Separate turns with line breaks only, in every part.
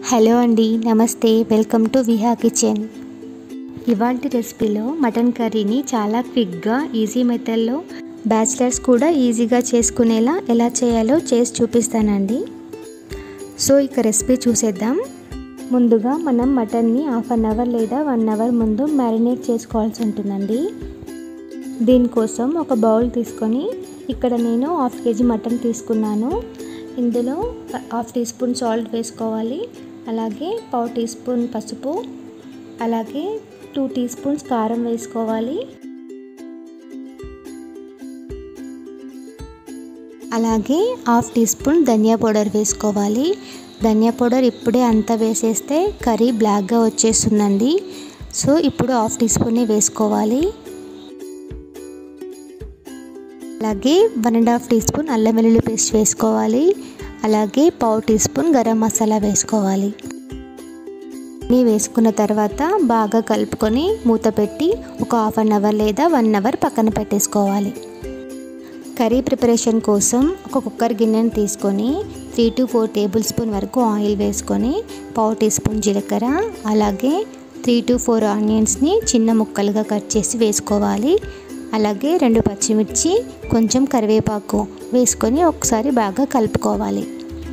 Hello అండి, నమస్తే. Welcome to Viha kitchen. ఇవాల్టి రెసిపీలో మటన్ కర్రీని చాలా క్విక్గా ఈజీ మెథడ్లో బ్యాచిలర్స్ కూడా ఈజీగా చేసుకునేలా ఎలా చేయాలో చేసి చూపిస్తానండి. సో ఇక రెసిపీ చూసేద్దాం. ముందుగా మనం మటన్ని హాఫ్ అన్ అవర్ లేదా 1 అవర్ ముందు మ్యారినేట్ చేసుకోవాల్సి ఉంటుందండి. దీనికోసం ఒక బౌల్ తీసుకొని ఇక్కడ నేను 1/2 kg మటన్ తీసుకున్నాను. ఇందులో 1/2 టీ స్పూన్ సాల్ట్ వేసుకోవాలి. అలాగే 1/4 టీ స్పూన్ పసుపు, అలాగే 2 టీ స్పూన్స్ కారం వేసుకోవాలి. అలాగే 1/2 టీ స్పూన్ ధనియా పౌడర్ వేసుకోవాలి. ధనియా పౌడర్ ఇప్పుడే అంతా వేసేస్తే కర్రీ బ్లాక్గా వచ్చేస్తుందండి. సో ఇప్పుడు 1/2 టీ స్పూనే వేసుకోవాలి. అలాగే 1.5 టీ స్పూన్ అల్లం వెల్లుల్లి పేస్ట్ వేసుకోవాలి. అలాగే 1/4 టీ స్పూన్ గరం మసాలా వేసుకోవాలి. ఇన్ని వేసుకున్న తర్వాత బాగా కలుపుకొని మూత పెట్టి ఒక హాఫ్ అన్ అవర్ లేదా 1 అవర్ పక్కన పెట్టేసుకోవాలి. కర్రీ ప్రిపరేషన్ కోసం ఒక కుక్కర్ గిన్నెను తీసుకొని 3 to 4 టేబుల్ స్పూన్ వరకు ఆయిల్ వేసుకొని 1/4 టీ స్పూన్ జీలకర్ర, అలాగే 3 to 4 ఆనియన్స్ని చిన్న ముక్కలుగా కట్ చేసి వేసుకోవాలి. అలాగే 2 పచ్చిమిర్చి, కొంచెం కరివేపాకు వేసుకొని ఒకసారి బాగా కలుపుకోవాలి.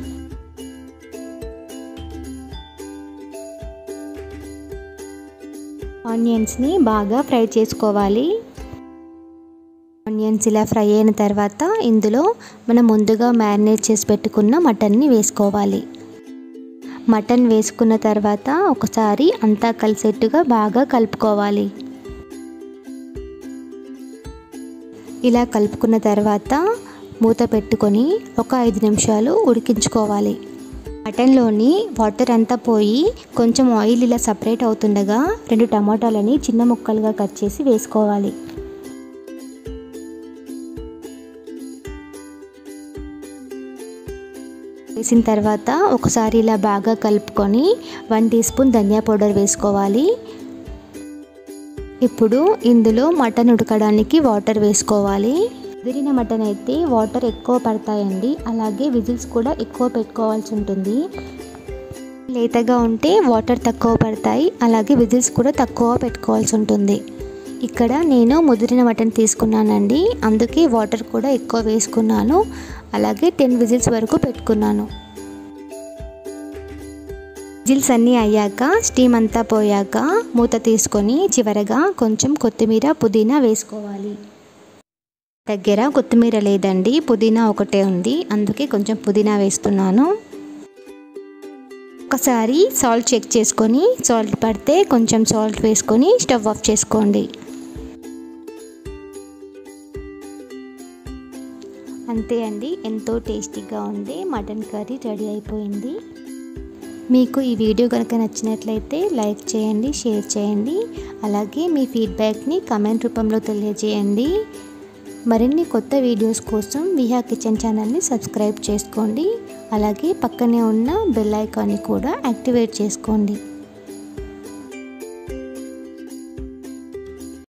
ఆనియన్స్ని బాగా ఫ్రై చేసుకోవాలి. ఆనియన్స్ ఇలా ఫ్రై అయిన తర్వాత ఇందులో మనం ముందుగా మ్యారినేట్ చేసి పెట్టుకున్న మటన్ని వేసుకోవాలి. మటన్ వేసుకున్న తర్వాత ఒకసారి అంతా కలిసేట్టుగా బాగా కలుపుకోవాలి. ఇలా కలుపుకున్న తర్వాత మూత పెట్టుకొని ఒక 5 నిమిషాలు ఉడికించుకోవాలి. మటన్లోని వాటర్ అంతా పోయి కొంచెం ఆయిల్ ఇలా సపరేట్ అవుతుండగా 2 టమాటాలని చిన్న ముక్కలుగా కట్ చేసి వేసుకోవాలి. వేసిన తర్వాత ఒకసారి ఇలా బాగా కలుపుకొని 1 టీ స్పూన్ ధనియా పౌడర్ వేసుకోవాలి. ఇప్పుడు ఇందులో మటన్ ఉడకడానికి వాటర్ వేసుకోవాలి. కుదిరిన మటన్ అయితే వాటర్ ఎక్కువ పడతాయండి. అలాగే విజిల్స్ కూడా ఎక్కువ పెట్టుకోవాల్సి ఉంటుంది. లేతగా ఉంటే వాటర్ తక్కువ పడతాయి, అలాగే విజిల్స్ కూడా తక్కువ పెట్టుకోవాల్సి ఉంటుంది. ఇక్కడ నేను ముదిరిన మటన్ తీసుకున్నానండి, అందుకే వాటర్ కూడా ఎక్కువ వేసుకున్నాను. అలాగే 10 విజిల్స్ వరకు పెట్టుకున్నాను. విజిల్స్ అన్నీ అయ్యాక స్టీమ్ అంతా పోయాక మూత తీసుకొని చివరగా కొంచెం కొత్తిమీర, పుదీనా వేసుకోవాలి. దగ్గర కొత్తిమీర లేదండి, పుదీనా ఒకటే ఉంది, అందుకే కొంచెం పుదీనా వేస్తున్నాను. ఒకసారి సాల్ట్ చెక్ చేసుకొని సాల్ట్ పడితే కొంచెం సాల్ట్ వేసుకొని స్టవ్ ఆఫ్ చేసుకోండి. అంతే అండి, ఎంతో టేస్టీగా ఉండే మటన్ కర్రీ రెడీ అయిపోయింది. మీకు ఈ వీడియో కనుక నచ్చినట్లయితే లైక్ చేయండి, షేర్ చేయండి. అలాగే మీ ఫీడ్బ్యాక్ని కామెంట్ రూపంలో తెలియజేయండి. మరిన్ని కొత్త వీడియోస్ కోసం విహా కిచెన్ ఛానల్ని సబ్స్క్రైబ్ చేసుకోండి. అలాగే పక్కనే ఉన్న బెల్ ఐకాన్ని కూడా యాక్టివేట్ చేసుకోండి.